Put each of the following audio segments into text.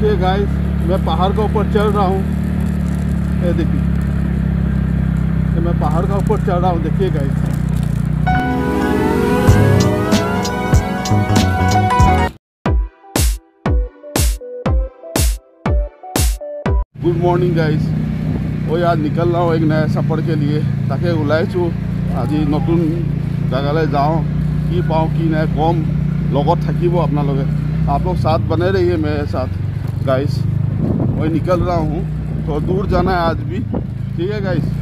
देखिए गाइस, मैं पहाड़ का ऊपर चढ़ रहा हूँ। ये देखिए, मैं पहाड़ का ऊपर चढ़ रहा हूँ। देखिए गाइस, गुड मॉर्निंग गाइस। ওই आज निकल रहा हूँ एक नया सफर के लिए। ताकि ওলাইছোঁ আজি নতুন जगह जाऊँ कि पाऊँ कि नहीं कम लगत থাকিব আপোনালোকে। आप लोग साथ बने रहिए मेरे साथ गाइस। वही निकल रहा हूँ, तो दूर जाना है आज भी। ठीक है guys.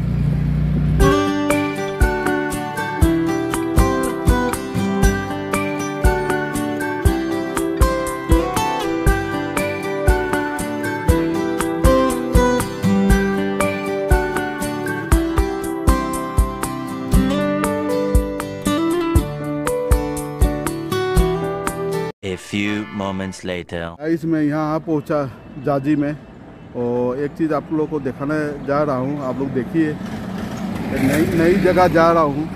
A few moments later. Guys, मैं यहाँ पहुँचा जाजी में, और एक चीज़ आप लोगों को दिखाने जा रहा हूँ। आप लोग देखिए, नई जगह जा रहा हूँ।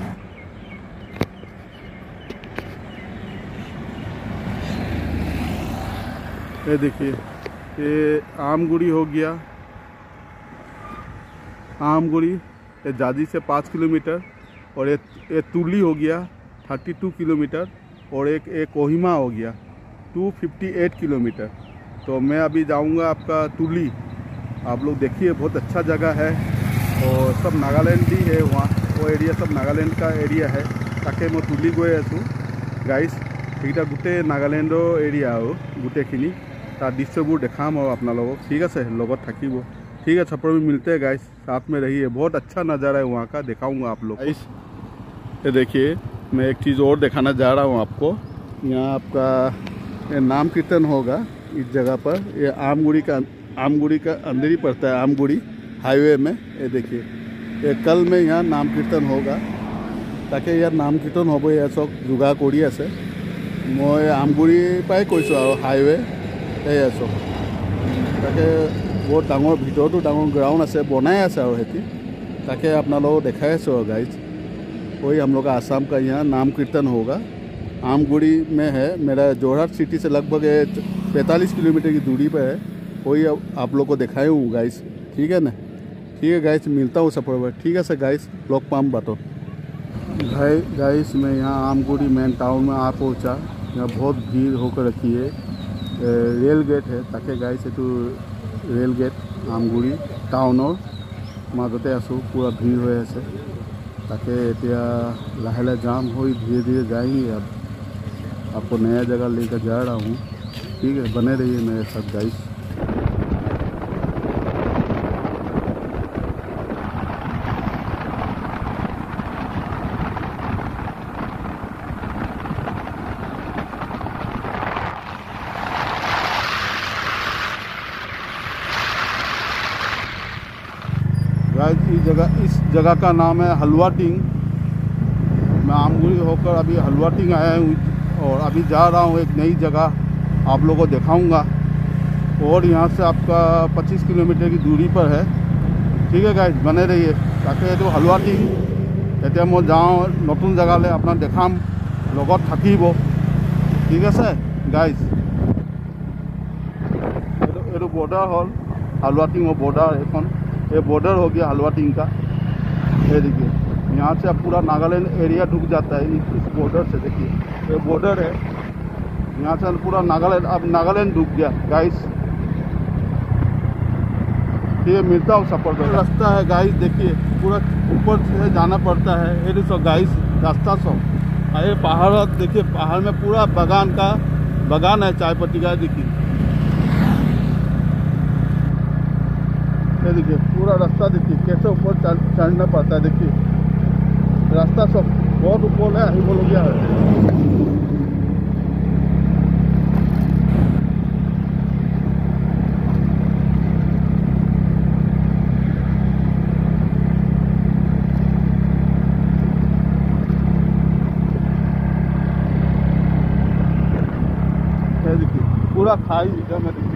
ये देखिए, ये आमगुड़ी हो गया। आमगुड़ी ये जाजी से 5 किलोमीटर, और ये तुली हो गया 32 किलोमीटर, और एक कोहिमा हो गया 258 किलोमीटर। तो मैं अभी जाऊंगा आपका तुली। आप लोग देखिए, बहुत अच्छा जगह है, और सब नागालैंड भी है वहाँ। वो एरिया सब नागालैंड का एरिया है। ताकि मैं तुली गई आसो गाइस। এইটা গোটেই নাগালেণ্ডৰ এৰিয়া আৰু গোটেইখিনি তাৰ দৃশ্যবোৰ দেখাম আৰু আপোনালোকক। ঠিক আছে, লগত থাকিব। ठीक है, छप्पर में मिलते हैं गाइस, साथ में रहिए। बहुत अच्छा नज़ारा है वहाँ का, दिखाऊंगा आप लोग। गाइस ये देखिए, मैं एक चीज़ और दिखाना जा रहा हूँ आपको। यहाँ आपका ये नाम कीर्तन होगा इस जगह पर। ये आमगुड़ी का अंदर ही पड़ता है, आमगुड़ी हाईवे में। ये देखिए, ये कल में यहाँ नाम कीर्तन होगा। ताकि यार नाम कीर्तन हो सब যোগাৰ কৰি আছে। मैं आमगुड़ीर पाई कैसो और हाईवे ये सब। ताकि बहुत डांगर भीतर डांगर ग्राउंड आसे बनाई आसे और हेती। ताकि आपनालोक देखाई आसो गाइज। वही हम लोग का आसाम का यहाँ नाम कीर्तन होगा। आमगुड़ी में है, मेरा जोरहाट सिटी से लगभग 45 किलोमीटर की दूरी पर है। वही आप लोग को दिखाई हूँ गाइस। ठीक है ना? ठीक है गाइस, मिलता हूँ सफर पर। ठीक है सर गाइस, लग पाम बातों। गाइस, मैं यहाँ आमगुड़ी मेन टाउन में आ पहुँचा। यहाँ बहुत भीड़ होकर रखी है। रेल गेट है। ताकि गाइस ये रेल गेट आमगुड़ी टाउनर মাজতে आसो, पूरा भीड़ हो আছে। ताकि एतिया लाहे जाम हो, धीरे धीरे जाएंगे। अब आपको नया जगह लेकर जा रहा हूँ। ठीक है, बने रहिए मेरे साथ गाइस। इस जगह का नाम है हलवाटिंग। मैं आमगुड़ी होकर अभी हलवाटिंग आया हूँ, और अभी जा रहा हूँ एक नई जगह, आप लोगों को दिखाऊंगा। और यहाँ से आपका 25 किलोमीटर की दूरी पर है। ठीक है गाइज, बने रहिए। ताकि ये हलवाटिंग এতিয়া मैं जाऊँ नतुन जगह अपना देखाम, लगत থাকিব। ठीक है गाइज। ये बॉर्डर हल हलवाटिंग बॉर्डर एन। ये बॉर्डर हो गया हलवाटिंग का। ये देखिए, यहाँ से अब पूरा नागालैंड एरिया ढुक जाता है इस बॉर्डर से। देखिए, ये बॉर्डर है। यहाँ से पूरा नागालैंड, अब नागालैंड ढुक गया गाइस। ये मिलता हूँ सफर पर। रास्ता है गाइस, देखिए पूरा ऊपर से जाना पड़ता है। ये सब गाइस रास्ता सब। ये पहाड़ देखिए, पहाड़ में पूरा बगान है चाय पत्ती का। देखिए, ये देखिए पूरा रास्ता। देखिए कैसे ऊपर चढ़ना पड़ता है। देखिए रास्ता सब बहुत ऊपर है, बोलोगे है। देखिए पूरा खाई जगह में। देखिए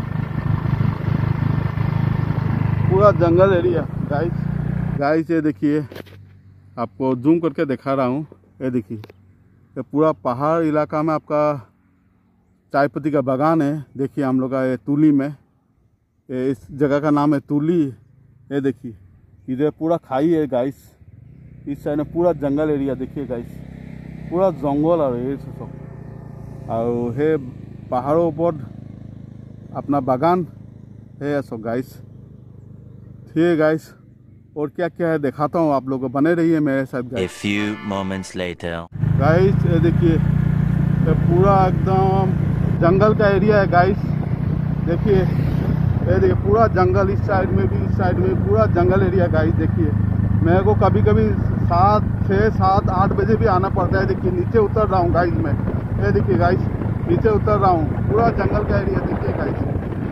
पूरा जंगल एरिया गाइस। ये देखिए, आपको जूम करके दिखा रहा हूँ। ये देखिए, ये पूरा पहाड़ इलाका में आपका चाय पत्ती का बागान है। देखिए हम लोग का ये तुली में, इस जगह का नाम है तुली। ये देखिए इधर पूरा खाई है गाइस, इस साइड में पूरा जंगल एरिया देखिए गाइस, पूरा जंगल और ये सब और है पहाड़ों पर अपना बागान है सब गाइस। ठीक है गाइस, और क्या क्या है दिखाता हूँ आप लोगों को, बने रहिए मेरे साथ guys. A few moments later. Guys ये देखिए ये पूरा एकदम जंगल का एरिया है गाइस। देखिए ये देखिए पूरा जंगल, इस साइड में भी, इस साइड में पूरा जंगल एरिया गाइस। देखिए मेरे को कभी कभी 7, 6, 7, 8 बजे भी आना पड़ता है। देखिए नीचे उतर रहा हूँ गाइस मैं, ये देखिए गाइस नीचे उतर रहा हूँ, पूरा जंगल का एरिया देखिए गाइस।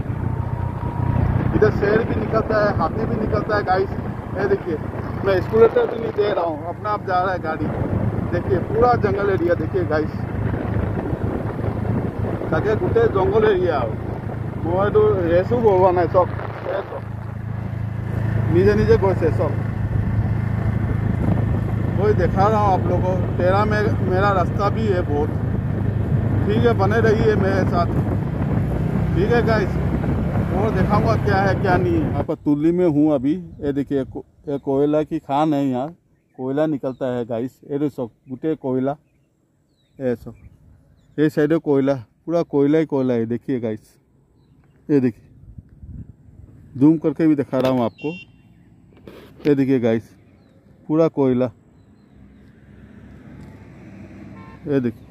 इधर शेर भी निकलता है, हाथी भी निकलता है गाइस। ये देखिए मैं स्कूटर भी नहीं दे रहा हूँ, अपना आप जा रहा है गाड़ी। देखिए पूरा जंगल एरिया देखिए गाइस, ताकि गोटे जंगल एरिया मैं तो रेसू बोलवा ना सब निजे निजे गए सब वही दिखा रहा हूँ आप लोगों को। तेरा में मेरा रास्ता भी है बहुत। ठीक है, बने रहिए मेरे साथ। ठीक है गाइस, और दिखाऊंगा क्या है क्या नहीं है। यहाँ पर तुली में हूँ अभी। ये देखिए ये कोयला की खान है, यहाँ कोयला निकलता है गाइस। ये सब गुटे कोयला, ये सब ये साइड कोयला, पूरा कोयला ही कोयला है। देखिए गाइस, ये देखिए जूम करके भी दिखा रहा हूँ आपको। ये देखिए गाइस पूरा कोयला, ये देखिए।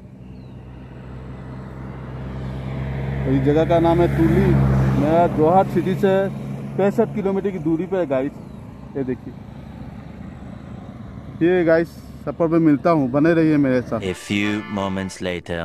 इस जगह का नाम है तुली। मेरा जोहाट सिटी से 65 किलोमीटर की दूरी पे है गाइस। ये देखिए, ये गाइस सफर पे मिलता हूँ, बने रहिए मेरे साथ। A few moments later.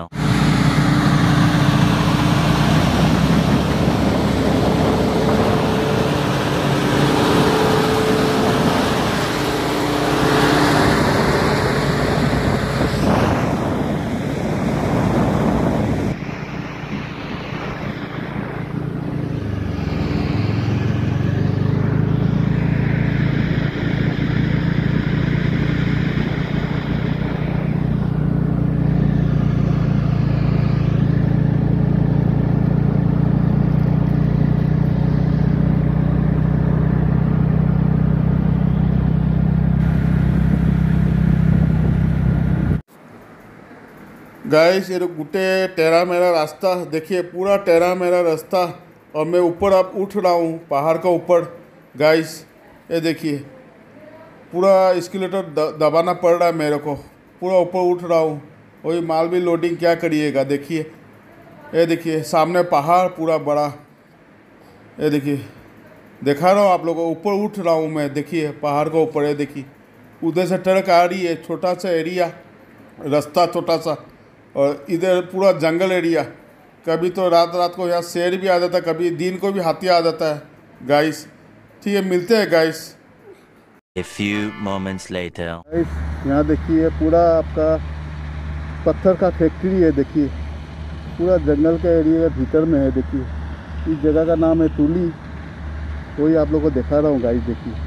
Guys ये गुटे टेरा मेरा रास्ता देखिए, पूरा टेरा मेरा रास्ता, और मैं ऊपर अब उठ रहा हूँ पहाड़ का ऊपर गाइस। ये देखिए पूरा एस्केलेटर दबाना पड़ रहा है मेरे को, पूरा ऊपर उठ रहा हूँ। वही माल भी लोडिंग क्या करिएगा। देखिए ये देखिए सामने पहाड़ पूरा बड़ा, ये देखिए दिखा रहा हूँ आप लोगों को, ऊपर उठ रहा हूँ मैं। देखिए पहाड़ का ऊपर, ये देखिए उधर से ट्रक आ रही है, छोटा सा एरिया रास्ता छोटा सा, और इधर पूरा जंगल एरिया। कभी तो रात रात को यहाँ शेर भी आ जाता है, कभी दिन को भी हाथी आ जाता है गाइस। ठीक है, मिलते हैं guys. A few moments later. Guys यहाँ देखिए पूरा आपका पत्थर का फैक्ट्री है। देखिए पूरा जंगल का एरिया के भीतर में है। देखिए इस जगह का नाम है तुली, वही आप लोग को दिखा रहा हूँ गाइस। देखिए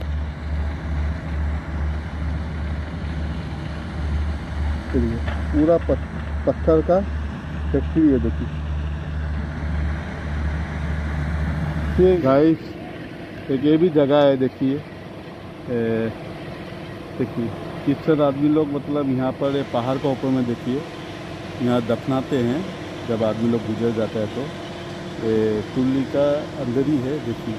पूरा पत्थर का फैक्ट्री है। देखिए ये गाइस एक ये भी जगह है। देखिए देखिए कितने आदमी लोग मतलब यहाँ पर पहाड़ का ऊपर में देखिए यहाँ दफनाते हैं जब आदमी लोग गुजर जाता है। तो तुली का अंदर ही है। देखिए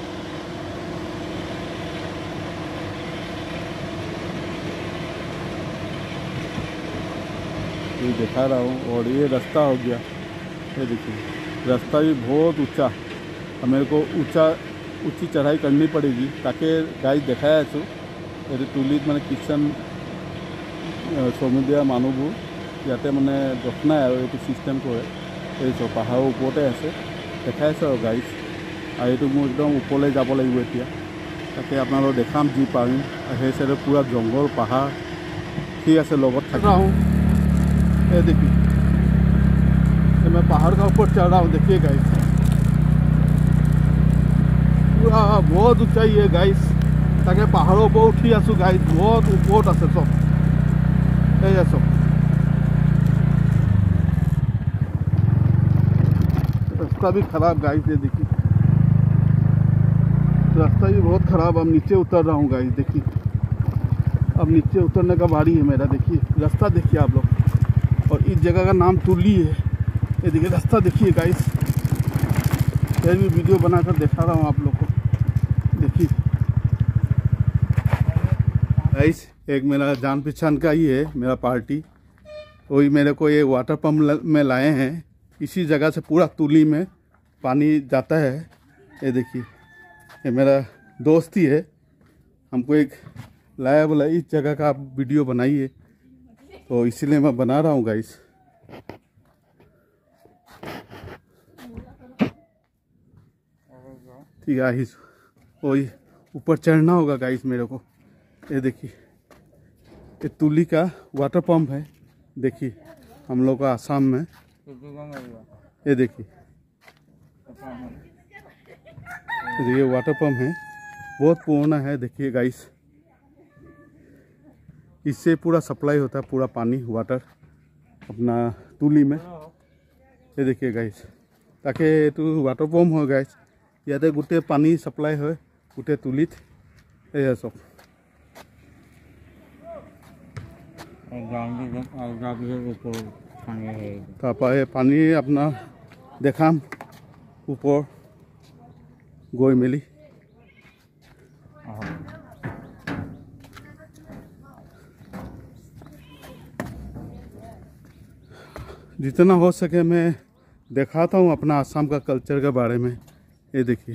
ये दिखा रहा हूँ, और ये रास्ता हो गया। ये देखिए रास्ता भी बहुत ऊंचा, और मेरे को ऊंची चढ़ाई करनी पड़ेगी ताकि गाइस दिखाया छो ये तुलित मैंने किचन समुद्र मानुबू याते मैंने दफना है ये सिस्टम को है। ये सब पहाड़ ऊपरते आछे देखाइছে और गाइस, और ये मैं एकदम ऊपर যাব লাগিব এতিয়া, ताकि आपनालोक देखाम जी पारिम। সেই साइड पूरा जंगल पहाड़। ठीक है, लगत थक रहा हूँ। ये देखिए तो मैं पहाड़ का ऊपर चढ़ रहा हूँ। देखिए गाइस पूरा बहुत ऊंचाई है गाइस, ताकि पहाड़ों पर उठी आसो गाइस। बहुत ऊपर आसे सब, ये सब रास्ता भी ख़राब गाइस, ये देखिए रास्ता भी बहुत ख़राब। अब नीचे उतर रहा हूँ गाइस, देखिए अब नीचे उतरने का बारी है मेरा। देखिए रास्ता देखिए आप लोग, और इस जगह का नाम तुली है। ये देखिए रास्ता देखिए गाइस, फिर भी वीडियो बनाकर दिखा रहा हूँ आप लोग को। देखिए गाइस, एक मेरा जान पहचान का ही है मेरा पार्टी, वही मेरे को ये वाटर पंप में लाए हैं। इसी जगह से पूरा तुली में पानी जाता है। ये देखिए ये मेरा दोस्त ही है, हमको एक लाया, बोला इस जगह का आप वीडियो बनाइए, तो इसीलिए मैं बना रहा हूँ गाइस। ठीक है गाइस, वही ऊपर चढ़ना होगा गाइस मेरे को। ये देखिए ये तुली का वाटर पंप है। देखिए हम लोग का आसाम में, ये देखिए वाटर पंप है, बहुत पुराना है। देखिए गाइस, इससे पूरा सप्लाई होता है पूरा पानी वाटर अपना तुली में। ये देखिए गाइस, ताकि ये वाटर पंप हो गाइस, ইয়াতে গোটেই পানী সাপ্লাই হয় গোটেই তুলিত। এয়া চব তাৰপৰা এই পানী আপোনাৰ দেখাম ওপৰ গৈ মেলি। जितना हो सके मैं दिखाता हूँ अपना आसाम का कल्चर के बारे में। ये देखिए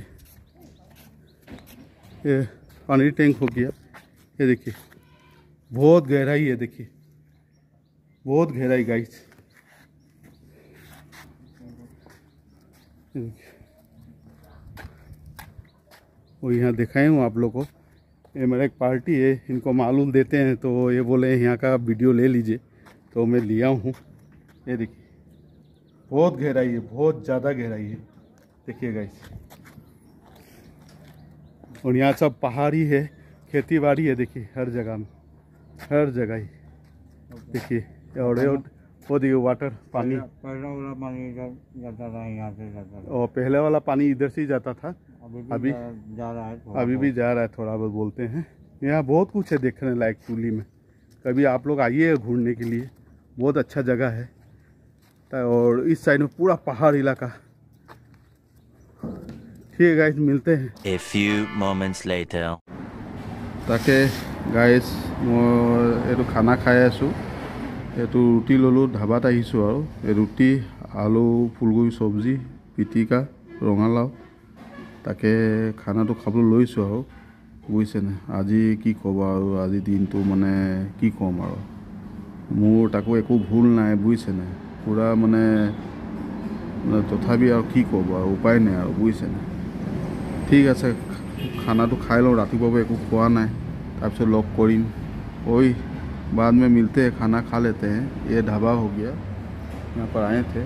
ये पानी टैंक हो गया, ये देखिए बहुत गहराई है, देखिए बहुत गहराई गाइस। वो यहाँ दिखाए हूँ आप लोग को। ये मेरा एक पार्टी है, इनको मालूम देते हैं, तो ये बोले यहाँ का वीडियो ले लीजिए, तो मैं लिया हूँ। ये देखिए बहुत गहराई है, बहुत ज़्यादा गहराई है, देखिए गाइस। और यहाँ सब पहाड़ी है, खेती बाड़ी है, देखिए हर जगह में, हर जगह ही देखिए। और वो देखिए वाटर पानी, पहले वाला पानी इधर जाता था, यहाँ से जाता था, और पहले वाला पानी इधर से ही जाता था, अभी जा रहा है, अभी भी जा रहा है, थोड़ा बहुत बोलते हैं। यहाँ बहुत कुछ है देखने लायक तुली में, कभी आप लोग आइए घूमने के लिए, बहुत अच्छा जगह है। और इस साइड में पूरा पहाड़ इलाका। ठीक है गाइस, मिलते हैं। A few moments later. ताके गाइस मैं खाना खाई आसो, रुटी ललो, ढाबात आहिसो और रुटी आलू फुलकोबी सब्जी पिटिका रঙালাও, ताके खाना तो खाब लैसो और बुझे ना। आज कि कब और आज दिन तो माने कि कम और मोर ताको एको भूल ना, बुझे ना, पूरा माने तथापि और कि कब और उपाय नहीं और बुझे ना। ठीक है खाना तो खाई लो, रातिपुवा एको खोआ ना, तब लग करीम, वही बाद में मिलते हैं, खाना खा लेते हैं। ये ढाबा हो गया, यहाँ पर आए थे।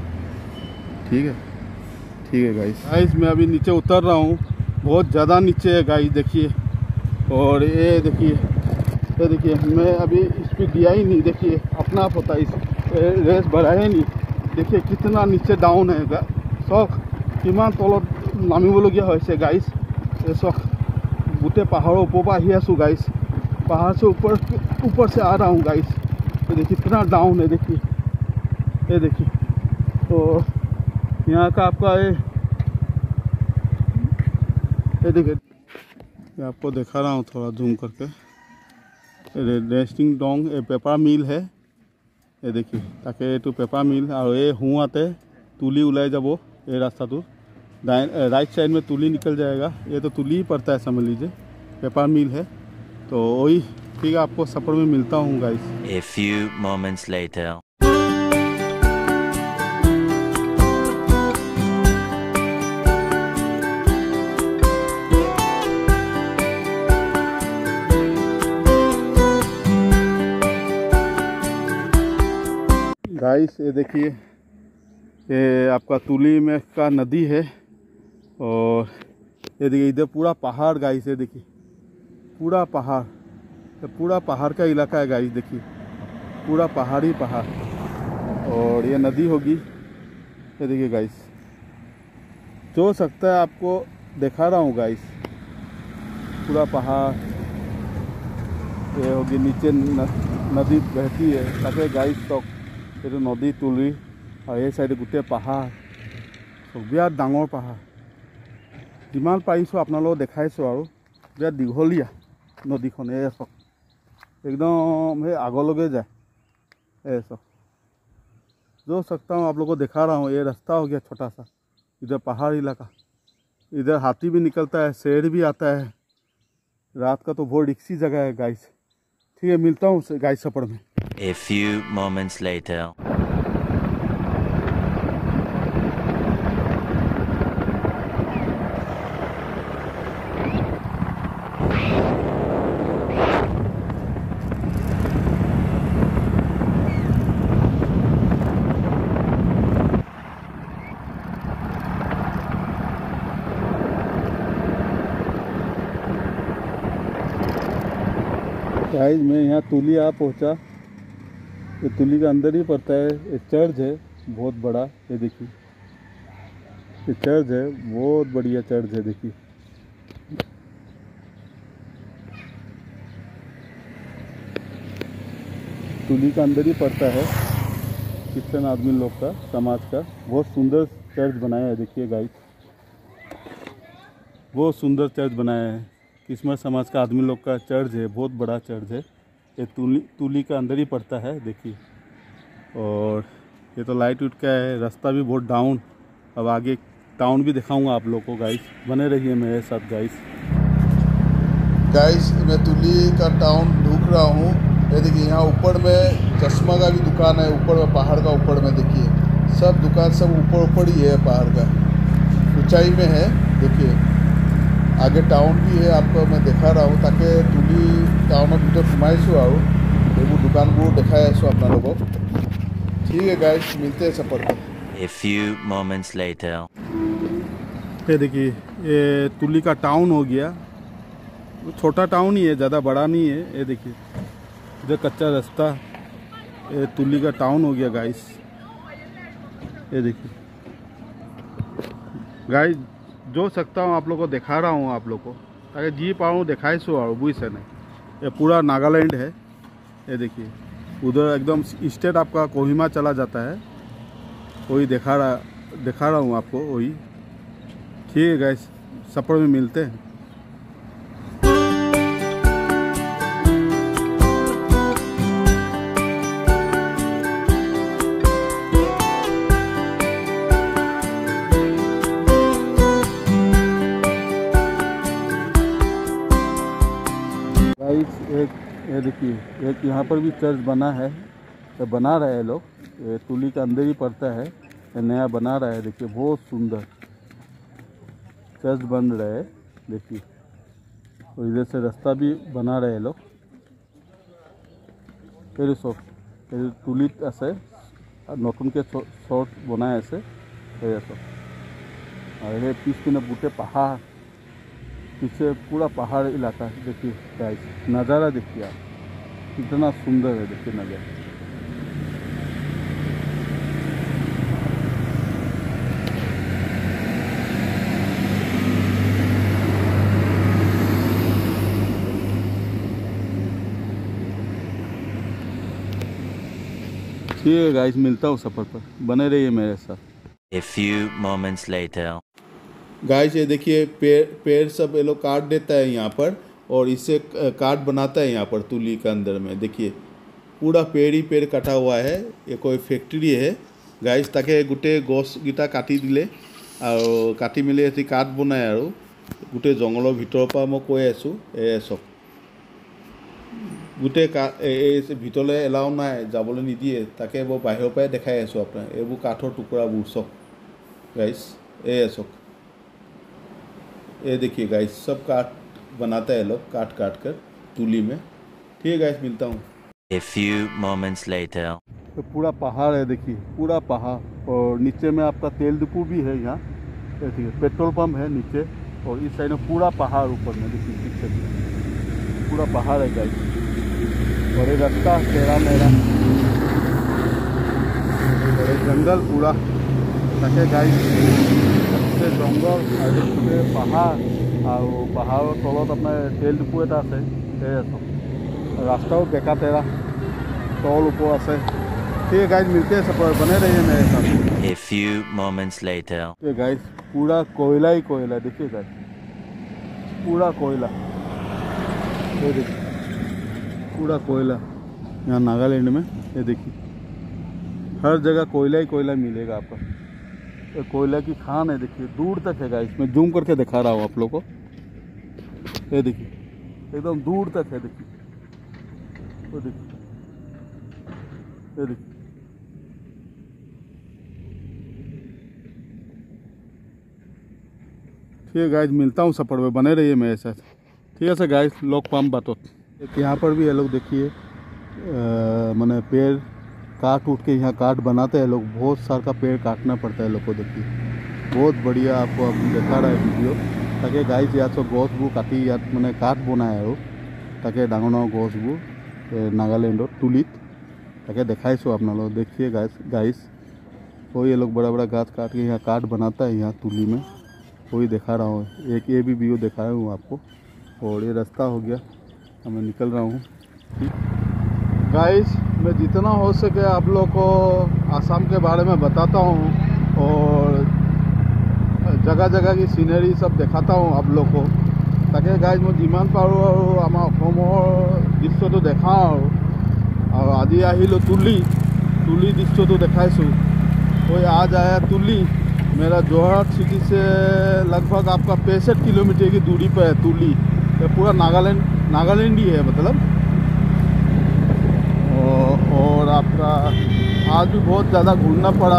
ठीक है गाइस, मैं अभी नीचे उतर रहा हूँ, बहुत ज़्यादा नीचे है गाइस, देखिए। और ये देखिए मैं अभी स्पीड दिया ही नहीं, देखिए अपना आप होता है, इस रेस बढ़ाया नहीं। देखिए कितना नीचे डाउन है, शौक किमान तलत नामिबलगिया होइसे गाइस। ये शौक गोटे पहाड़ों ऊपर आहि आसो गाइस, पहाड़ से ऊपर से आ रहा हूँ गाइस। तो देखिए कितना डाउन है, देखिए ये देखिए। तो यहाँ का आपका ये देखिए, मैं आपको दिखा रहा हूँ थोड़ा जूम करके। रेस्टिंग डोंग ये पेपर मिल है, ये देखिए, ताकि तो पेपर मिल और ये हुआते तुली उलाई जब ये रास्ता तो राइट साइड में तुली निकल जाएगा। ये तो तुली ही पड़ता है, समझ लीजिए पेपर मिल है। तो वही ठीक है, आपको सफ़र में मिलता हूँ guys. A few moments later. Guys ये देखिए, ये आपका तुली में का नदी है, और ये देखिए इधर पूरा पहाड़ गाइस। ये देखिए पूरा पहाड़, ये पूरा पहाड़ का इलाका है गाइस, देखिए पूरा पहाड़ी पहाड़, और ये नदी होगी। ये देखिए गाइस, जो सकता है आपको दिखा रहा हूँ गाइस, पूरा पहाड़, ये होगी नीचे नदी बहती है ताकि गाइस तक ये तो नदी तुली और ये साइड गोटे पहाड़ बिराट डाঙर पहाड़ जिमान पारिছোঁ আপোনালোকক দেখাইছোঁ আৰু বিৰাট দীঘলীয়া नदीखन ये सब एकदम ये আগলৈকে যায় ये सब जो सकता हूँ आप लोगों को दिखा रहा हूँ। ये रास्ता हो गया छोटा सा, इधर पहाड़ इलाका, इधर हाथी भी निकलता है, शेर भी आता है रात का, तो बहुत रिक्सी जगह है गाइस। ठीक है, मिलता हूँ गाइस सफर में। A few moments later. Guys मैं यहाँ तुली आ पहुँचा। ये तुली का अंदर ही पड़ता है, ये चर्च है बहुत बड़ा, ये देखिए ये चर्च है, बहुत बढ़िया चर्च है। देखिए तुली का अंदर ही पड़ता है, क्रिश्चियन आदमी लोग का, समाज का बहुत सुंदर चर्च बनाया है। देखिए गाइस बहुत सुंदर चर्च बनाया है, क्रिश्चियन समाज का आदमी लोग का चर्च है, बहुत बड़ा चर्च है। ये तुली का अंदर ही पड़ता है देखिए। और ये तो लाइट उठ का है, रास्ता भी बहुत डाउन। अब आगे टाउन भी दिखाऊंगा आप लोगों को गाइस, बने रहिए मेरे साथ गाइस। गाइस मैं तुली का टाउन ढूंढ रहा हूँ। ये देखिए यहाँ ऊपर में चश्मा का भी दुकान है, ऊपर में पहाड़ का ऊपर में देखिए सब दुकान सब ऊपर ही है, पहाड़ का ऊंचाई में है। देखिए आगे टाउन भी है, आपको मैं दिखा रहा हूँ ताकि तुली टाउन भीतर सोमाइছোঁ और ये दुकानबूर देखाई आছোঁ आपलोगों। ठीक है गाइस, मिलते हैं सफर पर। A few moments later. ये देखिए ये तुली का टाउन हो गया, छोटा टाउन ही है, ज़्यादा बड़ा नहीं है। ये देखिए इधर कच्चा रास्ता, ये तुली का टाउन हो गया गाइस। ये देखिए गाइस जो सकता हूँ आप लोग को दिखा रहा हूँ आप लोग को, ताकि जी पाऊँ दिखाईছোঁ और बुझे नहीं। ये पूरा नागालैंड है। ये देखिए उधर एकदम स्टेट आपका कोहिमा चला जाता है, वही दिखा रहा हूँ आपको वही। ठीक है गाइस, सफर में मिलते हैं। ये देखिए एक यहाँ पर भी चर्च बना है, तो बना रहे हैं लोग, ये तुली के अंदर ही पड़ता है, ये नया बना रहा है। देखिए बहुत सुंदर चर्च बन रहा है देखिए, और इधर से रास्ता भी बना रहे हैं लोग। फिर सब तुलित আছে নতুনকে শর্ট বনাই আছে এই सब, और ये पिछपिने गोटे पहाड़, पीछे पूरा पहाड़ इलाका देखिए गाइस, नज़ारा देखिए आप कितना सुंदर है। देखिए नज़ारा ठीक है गाइस, मिलता हूँ सफ़र पर, बने रहिए मेरे साथ। A few moments later. Guys ये देखिए पेड़ सब ये लोग काट देता है यहाँ पर, और इससे काट बनाता है यहाँ पर तुली के अंदर में। देखिए पूरा पेड़ ही पेड़ कटा हुआ है, ये कोई फैक्ट्री है गाइस, ताकि गोटे गछ गीता काटी दिले और काटी मिले एटी काठ बनाए और गोटे जंगलों भीतर पर मैं কৈ আছোঁ এই सब गोटे ভিতৰলৈ এলাও নাই, যাবলৈ নিদিয়ে, তাকে মই বাহিৰৰ পৰাই দেখাই আছোঁ আপোনাক। এইবোৰ কাঠৰ টুকুৰাবোৰ চব गाइस, ये सब ये देखिए गाइस, सब काट बनाता है लोग, काट कर तुली में। ठीक है गाइस, मिलता हूँ। A few moments later. तो पूरा पहाड़ है देखिए, पूरा पहाड़, और नीचे में आपका तेल डिपो भी है यहाँ, देखिए पेट्रोल पंप है नीचे, और इस साइड में पूरा पहाड़ ऊपर में देखिए पीछे पूरा पहाड़ है गाइस, और ये रास्ता टेढ़ा मेढ़ा, और ये जंगल पूरा, ताकि गाइस গোটেই জংঘল আৰু গোটেই পাহাৰ আৰু পাহাৰৰ তলত আপোনাৰ তেল ডিপু এটা আছে। ৰাস্তাও বেকা তেৰা তল ওপৰ আছে। ठीक है गाइस, मिलते हैं सफर बने रहिए मेरे साथ। A few moments later. ये गाइस पूरा कोयला ही कोयला, देखिए गाइस पूरा कोयला, ये देखिए पूरा कोयला यहाँ नागालैंड में। ये देखिए हर जगह कोयला ही कोयला मिलेगा आपको। ये कोयला की खान है, देखिए दूर तक है गाइस। मैं जूम करके दिखा रहा हूँ आप लोग को। ये देखिए एकदम दूर तक है, देखिए वो देखिए, ये देखिए ठीक है गाइस, मिलता हूँ सफर में, बने रहिए मेरे साथ। ठीक है सर गाइस, लोग पाम बातों एक यहाँ पर भी है लोग, देखिए मैंने पेड़ काट उठ के यहाँ काट बनाते हैं लोग। बहुत सार का पेड़ काटना पड़ता है लोग को, देखिए बहुत बढ़िया आपको अब देखा रहा है वीडियो। ताकि गाइस याद सब गछबू काटी याद मैंने काट बनाए और ताकि डाँगर डाँगर गछबू नागालैंड तुलित ताकि देखाईसो आप लोग। देखिए गाइस वही ये लोग बड़ा बड़ा गाछ काट के यहाँ काट बनाता है यहाँ तुली में, वही दिखा रहा हूँ। एक ये भी वीडियो दिखाया हूँ आपको। और ये रास्ता हो गया, मैं निकल रहा हूँ। गाइस मैं जितना हो सके आप लोग को आसाम के बारे में बताता हूँ और जगह जगह की सीनरी सब दिखाता हूँ आप लोग को। ताकि गाइस मैं जिमान पारो और आमार दृश्य तो देखा और आज आहिलो तुली दृश्य तो देखाईसो। कोई आज आया तुली, मेरा जोरहाट सिटी से लगभग आपका 65 किलोमीटर की दूरी पर है तुली। ये पूरा नागालैंड ही है मतलब। और आपका आज भी बहुत ज़्यादा घूमना पड़ा,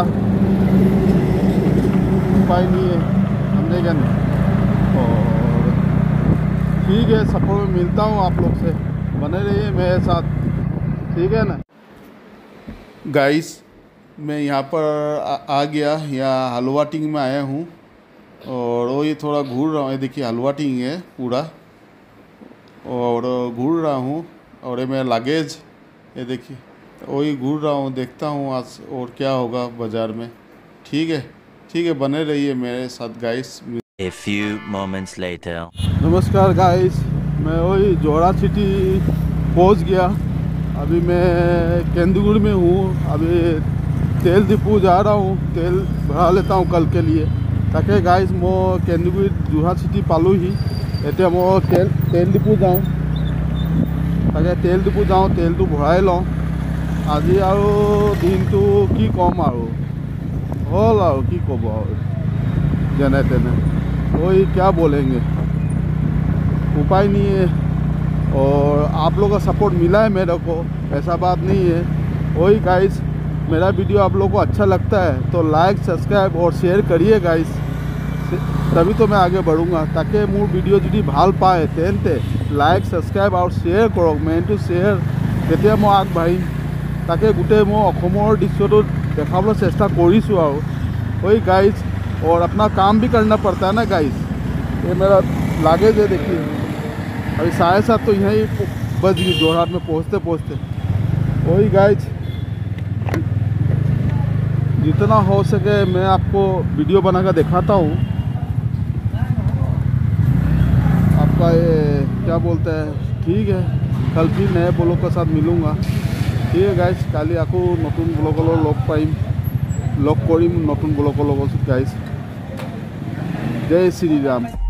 उपाय नहीं है, समझे क्या नहीं। और ठीक है, सफर में मिलता हूँ आप लोग से, बने रहिए मेरे साथ, ठीक है ना गाइस। मैं यहाँ पर आ गया, यहाँ हलवाटिंग में आया हूँ और वो ये थोड़ा घूर रहा हूँ। ये देखिए हलवाटिंग है पूरा और घूर रहा हूँ। और ये मेरा लगेज, ये देखिए वही घूर रहा हूँ, देखता हूँ आज और क्या होगा बाज़ार में। ठीक है, बने रहिए मेरे साथ guys. A few moments later. नमस्कार गाइस, मैं वही जोरहाट सिटी पहुँच गया। अभी मैं केंदुगुड़ में हूँ। अभी तेल डिपू जा रहा हूँ, तेल भरा लेता हूँ कल के लिए। ताकि गाइस मैं केंदुगुड़ जोरहाट सिटी पालू ही एटे मैं तेल डिपू जाऊँ, ताकि तेल डिपू जाऊँ, तेल तो भराई लूँ। आज और दिन तो कि कम और हल और कि कब और जेने तेने वही क्या बोलेंगे, उपाय नहीं है। और आप लोग का सपोर्ट मिला है मेरे को, ऐसा बात नहीं है। वही गाइस मेरा वीडियो आप लोग को अच्छा लगता है तो लाइक सब्सक्राइब और शेयर करिए गाइस, तभी तो मैं आगे बढ़ूँगा। ताकि मोर वीडियो जी ভাল पाए तेंते लाइक सब्सक्राइब और शेयर करक। मेनटू शेयर केতিয়া मैं आगबाढ़िम, ताकि गोटे मैं दृश्य देखाबले चेष्टा करिसो और वही गाइस। और अपना काम भी करना पड़ता है ना गाइस। ये मेरा लागेज है, देखिए अभी 7:30 तो यहीं बज गई जोरहाट में पहुँचते वही गाइस। जितना हो सके मैं आपको वीडियो बनाकर दिखाता हूँ। आपका ये क्या बोलते हैं, ठीक है कल फिर नए ब्लॉग के साथ मिलूँगा। ठीक है गाइस, काली आको नतुन ब्लॉगर लग पाइम, लग करिम नतुन ब्लॉगर गाइस। जय श्री राम।